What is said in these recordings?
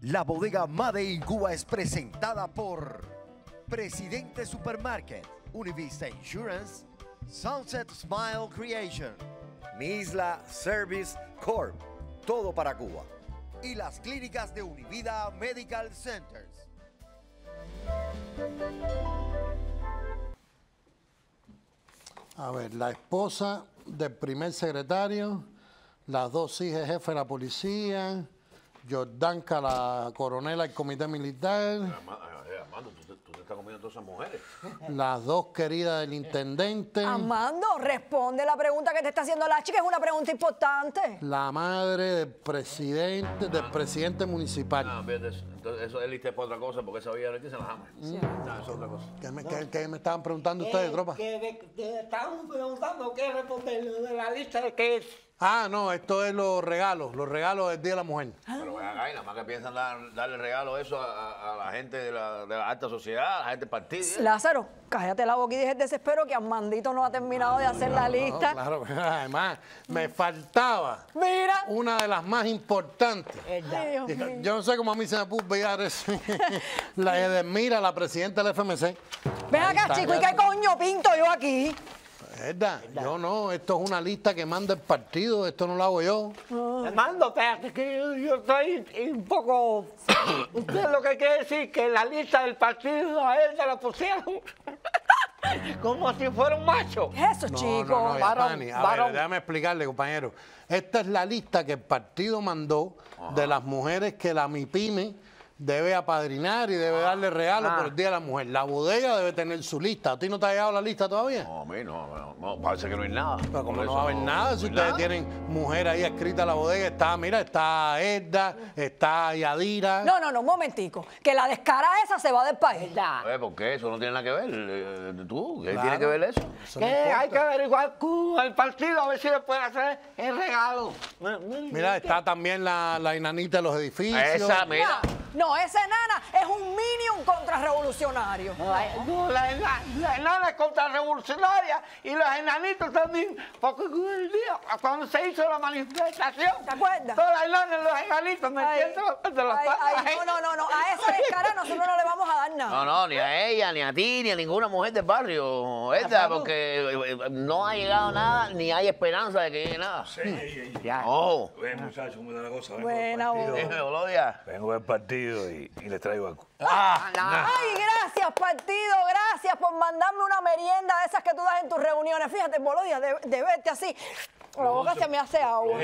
La bodega Made in Cuba es presentada por Presidente Supermarket, Univista Insurance, Sunset Smile Creation, Misla Service Corp. Todo para Cuba. y las clínicas de Univida Medical Centers. A ver, la esposa del primer secretario, las dos hijas jefe de la policía, Jordanka, la coronela del comité militar, Armando, tú te estás comiendo todas esas mujeres. las dos queridas del intendente, Armando, responde la pregunta que te está haciendo la chica, es una pregunta importante. la madre del presidente municipal. No, fíjate eso. Entonces, eso es lista para otra cosa, porque esa villa no se las ama. No, eso es otra cosa. ¿Qué me estaban preguntando ustedes, tropa? Que estábamos preguntando qué responder de la lista de qué es. Ah, no, esto es los regalos del Día de la Mujer. Pero ven acá, y nada más que piensan darle regalo eso a la gente de la alta sociedad, a la gente del partido. Lázaro, cállate la boca y deja el desespero que Armandito no ha terminado de hacer la lista. Claro, además, me faltaba Mira. una de las más importantes. Ay, Dios mío. Yo no sé cómo a mí se me pudo olvidar eso. La Edelmira, la presidenta del FMC. Ven acá, está, chico, ¿y ya. qué coño pinto yo aquí? ¿Verdad? Yo no, esto es una lista que manda el partido, esto no lo hago yo. Armando, espérate, que yo estoy un poco... Usted lo que quiere decir que la lista del partido a él se la pusieron como si fuera un macho. ¿Qué es eso, chico? Yasmani, a ver, varón. déjame explicarle, compañero. Esta es la lista que el partido mandó de las mujeres que la MIPYME debe apadrinar y debe darle regalos por el Día de la Mujer. La bodega debe tener su lista. ¿A ti no te ha llegado la lista todavía? No, a mí no, parece que no hay nada. Pero como Por no eso va a haber nada, si no hay ustedes nada. tienen mujer ahí escrita en la bodega, está Edda, está Yadira. No, un momentico. Que la descara esa se va del país. ¿Por qué? Eso no tiene nada que ver. ¿Tú? ¿Qué Claro. tiene que ver eso? Eso no Que hay importa. que averiguar con el partido a ver si le puede hacer el regalo. Mira, está también la enanita de los edificios. Esa, mira. No, esa enana es un minion contrarrevolucionario. No, la enana es contrarrevolucionaria y los enanitos también. Porque el día, cuando se hizo la manifestación, ¿Te acuerdas? todas las enanas y los enanitos metiendo de los patas. No, a esa descara nosotros no le vamos a dar nada. No, ni a ella, ni a ti, ni a ninguna mujer del barrio, Edda, porque no ha llegado nada, ni hay esperanza de que llegue nada. Ya. Oh, Muchachos, ¿cómo está la cosa? Buena, dime, Bolodia. Vengo del partido y les traigo algo. Ay, gracias, partido, gracias por mandarme una merienda de esas que tú das en tus reuniones. Fíjate, Bolodia, de verte así, la boca se me hace agua.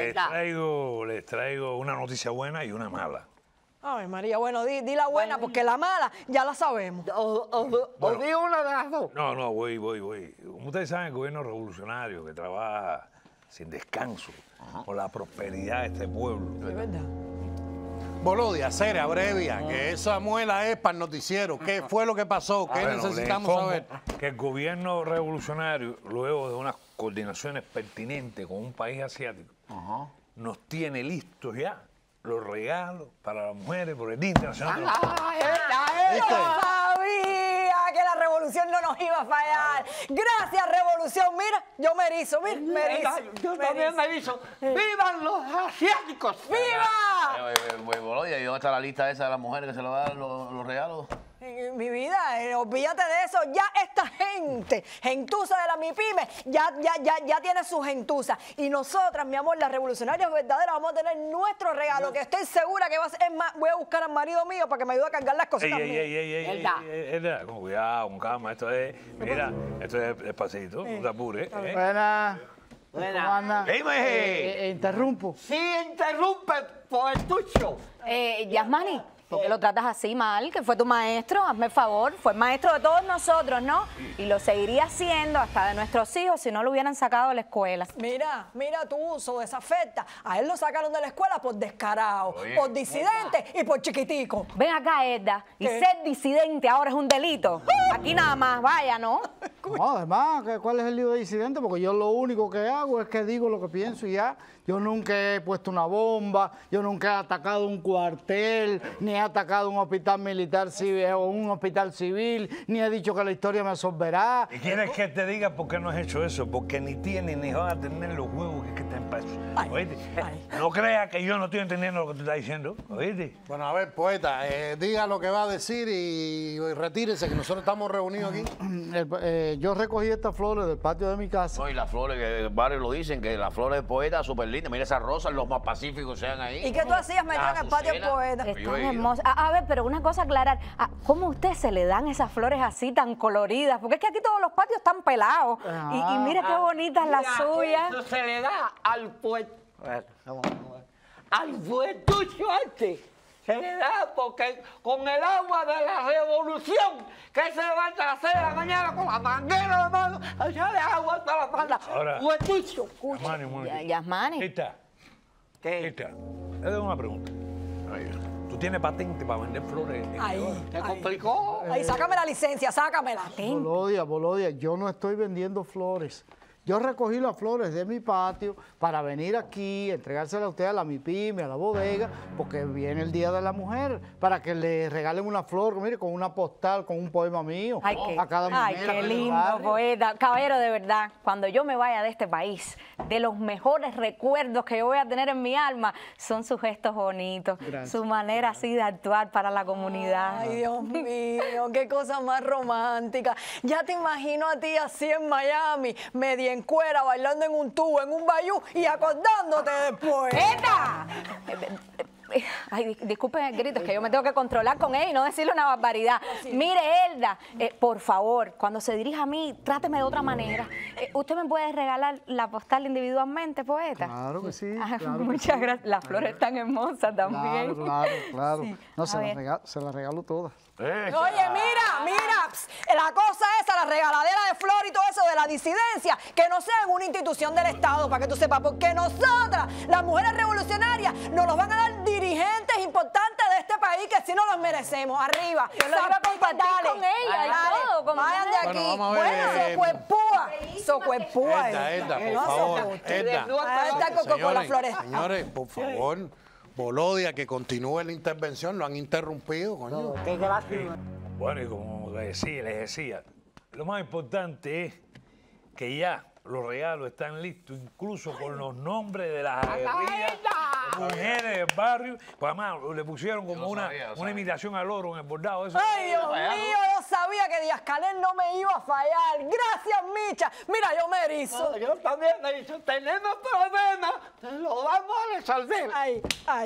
Les traigo una noticia buena y una mala. Ay, María, bueno, di la buena, porque la mala ya la sabemos. O di una de las dos. No, voy. Como ustedes saben, el gobierno revolucionario que trabaja sin descanso por la prosperidad de este pueblo. Es verdad. Bolodia, seria, abrevia, que esa muela es para el noticiero. ¿Qué fue lo que pasó? ¿Qué Bueno, necesitamos les informo saber? que el gobierno revolucionario, luego de unas coordinaciones pertinentes con un país asiático, nos tiene listos ya los regalos para las mujeres por el Día Internacional de la Mujer. Yo sabía que la revolución no nos iba a fallar. Gracias, revolución. Mira, yo me erizo, mira, me erizo. Yo también me hizo. ¡Vivan los asiáticos! ¡Viva! Bolodia, ¿y dónde está la lista esa de las mujeres que se le va a dar los regalos? Mi vida, olvídate de eso. Ya esta gente, gentuza de la MIPYME, ya tiene su gentuza. Y nosotras, mi amor, las revolucionarias verdaderas, vamos a tener nuestro regalo, que estoy segura que va a ser. Es más, voy a buscar al marido mío para que me ayude a cargar las cositas mías. Ey, con cuidado, con calma. Esto es despacito, no te apures. Buenas. ¿Cómo andan? ¡Dime! Interrumpo. Sí, interrumpe por el tucho. Yasmani, ¿por qué lo tratas así mal? Que fue tu maestro, hazme el favor. Fue el maestro de todos nosotros, ¿no? Y lo seguiría siendo hasta de nuestros hijos si no lo hubieran sacado de la escuela. Mira tu uso de esa oferta. A él lo sacaron de la escuela por descarado, por disidente y por chiquitico. Ven acá, Edda, y ¿Qué? ser disidente ahora es un delito. Aquí nada más, vaya, ¿no? No, además, ¿cuál es el lío de disidente? Porque yo lo único que hago es que digo lo que pienso y ya. Yo nunca he puesto una bomba, yo nunca he atacado un cuartel, ni he atacado un hospital militar civil o un hospital civil, ni he dicho que la historia me absolverá. ¿Y quieres que te diga por qué no has hecho eso? Porque ni tienes ni vas a tener los huevos que te pesos. Ay, ¿Oíste? ay. No creas que yo no estoy entendiendo lo que tú estás diciendo. ¿Oíste? Bueno, a ver, poeta, diga lo que va a decir y retírese, que nosotros estamos reunidos aquí. Yo recogí estas flores del patio de mi casa. No, y las flores, que el barrio lo dicen, que las flores del poeta súper lindas. Mira esas rosas, los más pacíficos sean ahí. ¿Y qué tú hacías metido en el patio del Azucena. poeta? Yo Están he ido. hermosas. A ver, pero una cosa aclarar. ¿Cómo a usted se le dan esas flores así tan coloridas? Porque es que aquí todos los patios están pelados. Y mira qué bonitas las suyas. Eso se le da al puerto. Al puertucho este. Se le da porque con el agua de la revolución, que se levanta a las 6 de la mañana con la manguera de mano, a echarle agua hasta la espalda. Ahora- Puertucho. Yasmani, un momentito. Yasmani. Esta, ¿Qué? esta. Le doy una pregunta. ¿Tú tienes patente para vender flores? en Ay, Ecuador? ¿Te complicó? ay, sácame la licencia, sácamela. Bolodia, yo no estoy vendiendo flores. Yo recogí las flores de mi patio para venir aquí, entregárselas a usted a la MIPYME, a la bodega, porque viene el Día de la Mujer, para que le regalen una flor, mire, con una postal, con un poema mío Ay, a cada mujer. ay, qué del lindo, barrio. poeta. Caballero, de verdad, cuando yo me vaya de este país, de los mejores recuerdos que yo voy a tener en mi alma son sus gestos bonitos, Gracias. su manera así de actuar para la comunidad. Ay, Dios mío, qué cosa más romántica. Ya te imagino a ti así en Miami, media en cuera, bailando en un tubo, en un bayú y acordándote después. ¡Eta! Ay, disculpen el grito, es que yo me tengo que controlar con él y no decirle una barbaridad. Mire, Elda, por favor, cuando se dirija a mí, tráteme de otra manera. ¿Usted me puede regalar la postal individualmente, poeta? Claro que sí. Ah, claro que muchas sí. gracias. Las flores están hermosas también. Claro. Sí. No, A se ver. las regalo todas. Oye, mira, la cosa esa, la regaladera de flor y todo eso de la disidencia, que no sea en una institución del Estado, para que tú sepas, porque nosotras, las mujeres revolucionarias, nos los van a dar dirigentes importantes de este país que sí nos los merecemos. Arriba. Yo lo iba a compartir con ella y todo, como Vayan de mujer. aquí. Bueno, vamos a ver, Bueno, socuepúa. Edda, por No, favor, socuepúa. Edda. Ah, está con las flores. Señores, por favor, Bolodia, que continúe la intervención, lo han interrumpido, coño. Qué gracia. Bueno, y como les decía, lo más importante es que ya los regalos están listos, incluso con los nombres de las aguerridas mujeres del barrio. Pues además le pusieron como una imitación al oro en el bordado. Eso. Ay, Dios mío, yo sabía que Díaz Canel no me iba a fallar. Gracias, Micha. Mira, yo me erizo. Yo también me he dicho, tenemos problemas, lo vamos a resolver. Ay.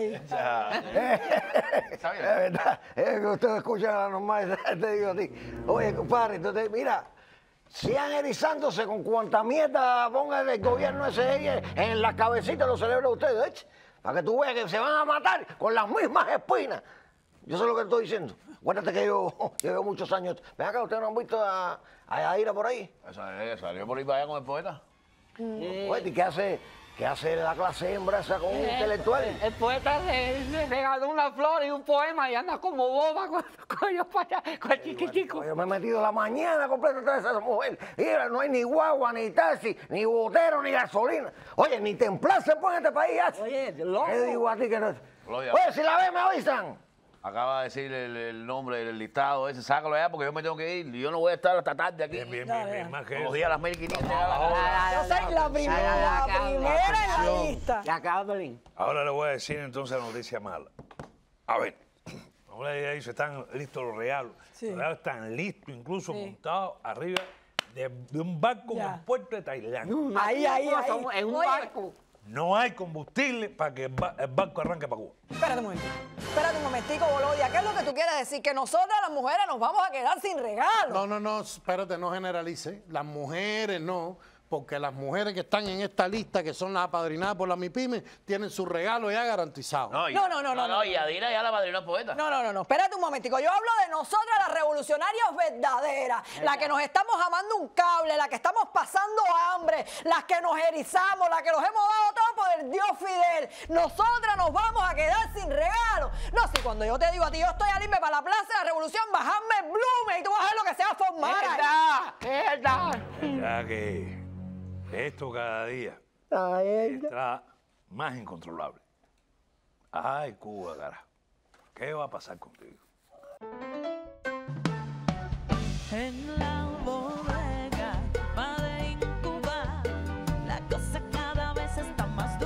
Es verdad, es que ustedes escuchan a la normal, te digo a ti. Oye, compadre, entonces, mira, sigan erizándose con cuanta mierda ponga el gobierno ese en la cabecita de los cerebros de ustedes, ¿eh? Para que tú veas que se van a matar con las mismas espinas. Yo sé lo que estoy diciendo. Acuérdate que yo llevo muchos años. Ven acá, ¿ustedes no han visto a Yaira por ahí? Salió por ahí para allá con el poeta. Oye, ¿y qué hace la clase hembra esa con un intelectual? El poeta le regaló una flor y un poema y anda como boba con ellos para allá, con el chiquitico. Yo me he metido la mañana completa atrás de esa mujer. Mira, no hay ni guagua, ni taxi, ni botero, ni gasolina. Oye, ni templazo se pone en este país. Oye, loco. ¿Qué digo a ti que no? Gloria. Oye, si la ves, me avisan. Acaba de decir el nombre del listado ese, sácalo allá porque yo me tengo que ir. Yo no voy a estar hasta tarde aquí. Bien, más que Los eso. días a las 1500. Yo soy la primera en la lista. Ya acaba, Belín. Ahora le voy a decir entonces la noticia mala. A ver, ahora ya dice, están listos los regalos. Sí. Los regalos están listos, incluso Sí. montados arriba de un barco en Ya. el puerto de Tailandia. Ahí. En un Oye, barco. No hay combustible para que el barco arranque para Cuba. Espérate un momentico, Bolodia. ¿Qué es lo que tú quieres decir? Que nosotras las mujeres nos vamos a quedar sin regalo. No, espérate, no generalice. Las mujeres no, porque las mujeres que están en esta lista, que son las apadrinadas por la MIPYME, tienen su regalo ya garantizado. No. Y Adira ya la padrina del poeta. No. Espérate un momentico. Yo hablo de nosotras, las revolucionarias verdaderas. Las que nos estamos amando un cable, las que estamos pasando hambre, las que nos erizamos, las que nos hemos dado todo por el Dios Fidel. Nosotras nos vamos a quedar sin regalo. No, si cuando yo te digo a ti, yo estoy al irme para la Plaza de la Revolución, bajarme el blume y tú vas a ver lo que se va a formar ahí. Es verdad. Ya que esto cada día está más incontrolable. Ay, Cuba, carajo. ¿Qué va a pasar contigo? En la bodega, Made in Cuba, la cosa cada vez está más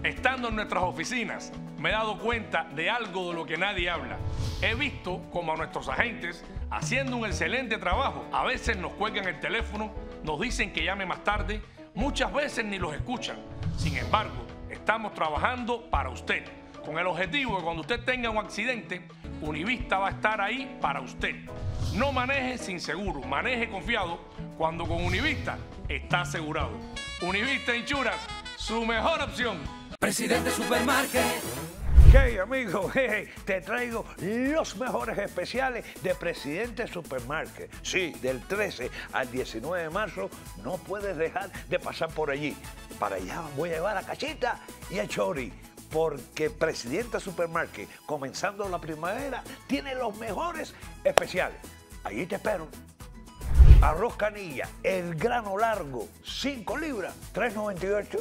Estando en nuestras oficinas, me he dado cuenta de algo de lo que nadie habla. He visto como a nuestros agentes, haciendo un excelente trabajo, a veces nos cuelgan el teléfono, nos dicen que llame más tarde, muchas veces ni los escuchan. Sin embargo, estamos trabajando para usted, con el objetivo de que cuando usted tenga un accidente, Univista va a estar ahí para usted. No maneje sin seguro, maneje confiado, cuando con Univista está asegurado. Univista Insurance, su mejor opción. Presidente Supermarket. Hey amigo, te traigo los mejores especiales de Presidente Supermarket. Sí, del 13 al 19 de marzo no puedes dejar de pasar por allí. Para allá voy a llevar a Cachita y a Chori, porque Presidente Supermarket, comenzando la primavera, tiene los mejores especiales. Allí te espero. Arroz canilla, el grano largo, 5 libras, 3.98.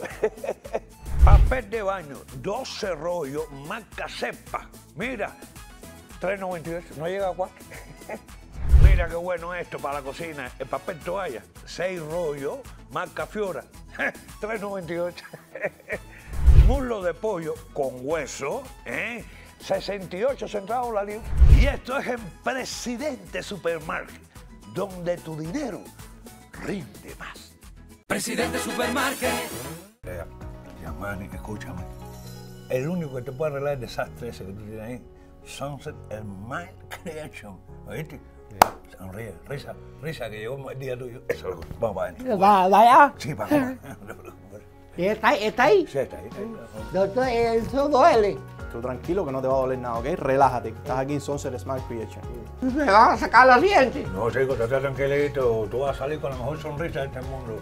Papel de baño, 12 rollos, marca Cepa. Mira, 3.98, no llega a 4. Mira qué bueno esto para la cocina. El papel toalla, 6 rollos, marca Fiora, 3.98. Muslo de pollo con hueso, 68 centavos la libra. Y esto es en Presidente Supermarket, donde tu dinero rinde más. Presidente Supermarket. Manny, escúchame. El único que te puede arreglar el desastre ese que tú tienes ahí, Sunset Smile Creation. ¿Oíste? Sonríe, risa, que llegó el día tuyo. Eso es lo que vamos para adentro. ¿Vaya? Sí, vamos. ¿Y está ahí? Sí, está ahí. Doctor, eso duele. Tú tranquilo que no te va a doler nada, ¿ok? Relájate. Estás aquí en Sunset Smile Creation. ¿Me van a sacar los dientes? No, chico, estate tranquilito. Tú vas a salir con la mejor sonrisa de este mundo.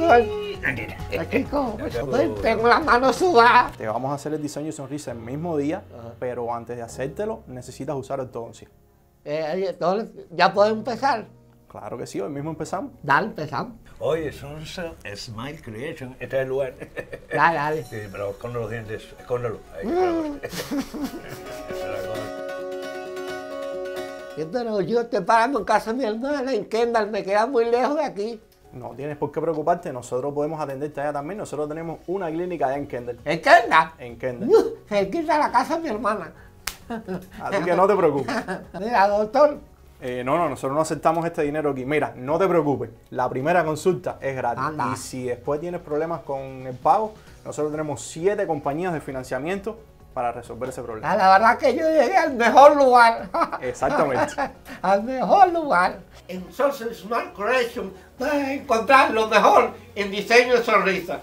Chico, tengo las manos sudadas. Te vamos a hacer el diseño de sonrisa el mismo día, pero antes de hacértelo necesitas usar ortodoncia. Entonces, ¿ya podemos empezar? Claro que sí, hoy mismo empezamos. Dale, empezamos. Oye, Sunset Smile Creation, este es el lugar. Dale. Sí, pero esconde los dientes, escóndelo. Ahí, yo estoy parando en casa de mi hermana en Kendall, me queda muy lejos de aquí. No tienes por qué preocuparte, nosotros podemos atenderte allá también. Nosotros tenemos una clínica allá en Kendall. ¿En Kendall? En Kendall. Cerquita de la casa de mi hermana. Así que no te preocupes. Mira, doctor. No, nosotros no aceptamos este dinero aquí. Mira, no te preocupes, la primera consulta es gratis. Anda. Y si después tienes problemas con el pago, nosotros tenemos 7 compañías de financiamiento para resolver ese problema. La verdad que yo llegué al mejor lugar. Exactamente. Al mejor lugar. En Sunset Smile Creation vas a encontrar lo mejor en diseño de sonrisa.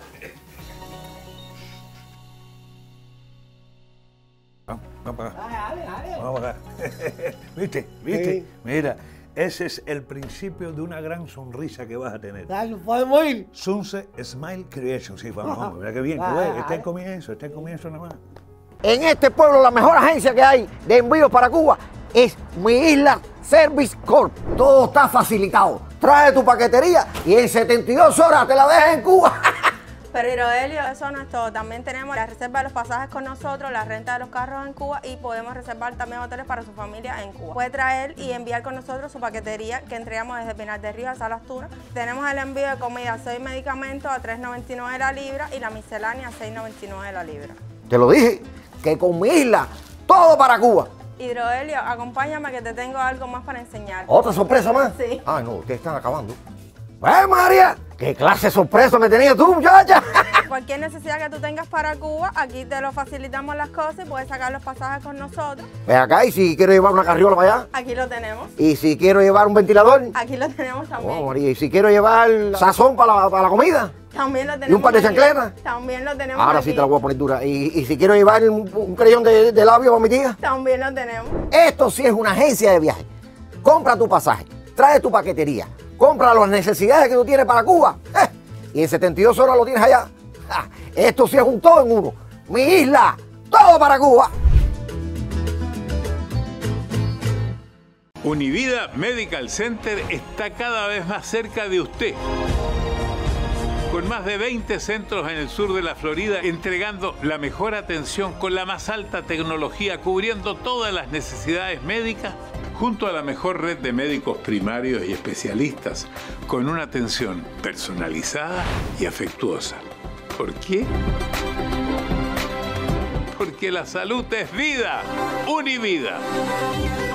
Vamos acá. ¿Viste? Sí. Mira, ese es el principio de una gran sonrisa que vas a tener. Dale, podemos ir. Sunset Smile Creation. Sí, vamos, mira qué bien. Tú ves, está en comienzo nada más. En este pueblo la mejor agencia que hay de envíos para Cuba es Mi Isla Service Corp. Todo está facilitado. Trae tu paquetería y en 72 horas te la dejas en Cuba. Pero Hidrohelio, eso no es todo. También tenemos la reserva de los pasajes con nosotros, la renta de los carros en Cuba y podemos reservar también hoteles para su familia en Cuba. Puede traer y enviar con nosotros su paquetería que entregamos desde Pinar del Río hasta Las Tunas. Tenemos el envío de comida, 6 medicamentos a $3.99 la libra y la miscelánea a $6.99 la libra. Te lo dije, que con Mi Isla, todo para Cuba. Hidrohelio, acompáñame que te tengo algo más para enseñar. ¿Otra sorpresa más? Sí. Ah, no, ustedes están acabando. María! ¿Qué clase de sorpresa me tenías tú, muchacha? Cualquier necesidad que tú tengas para Cuba, aquí te lo facilitamos las cosas y puedes sacar los pasajes con nosotros. Ve acá, y si quiero llevar una carriola para allá. Aquí lo tenemos. Y si quiero llevar un ventilador. Aquí lo tenemos también. Oh, María, y si quiero llevar sazón para la comida. También lo tenemos. ¿Y un par de aquí. chancletas? También lo tenemos. Ahora aquí. sí te la voy a poner dura. ¿Y si quiero llevar un creyón de labio para mi tía? También lo tenemos. Esto sí es una agencia de viaje. Compra tu pasaje, trae tu paquetería, compra las necesidades que tú tienes para Cuba. Y en 72 horas lo tienes allá. Esto sí es un todo en uno. Mi Isla, todo para Cuba. Univida Medical Center está cada vez más cerca de usted. Con más de 20 centros en el sur de la Florida, entregando la mejor atención con la más alta tecnología, cubriendo todas las necesidades médicas, junto a la mejor red de médicos primarios y especialistas, con una atención personalizada y afectuosa. ¿Por qué? porque la salud es vida. Univida.